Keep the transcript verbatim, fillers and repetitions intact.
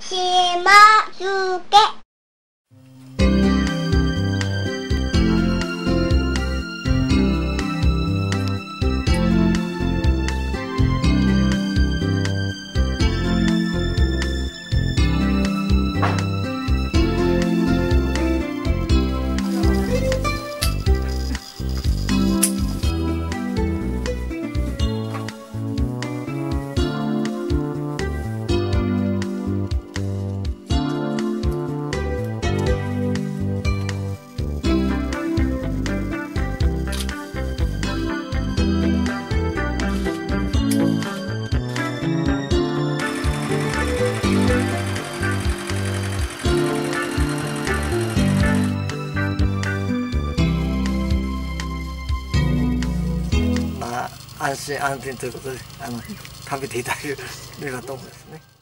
しますけ。 安心安全ということであの食べていただければと思いますね。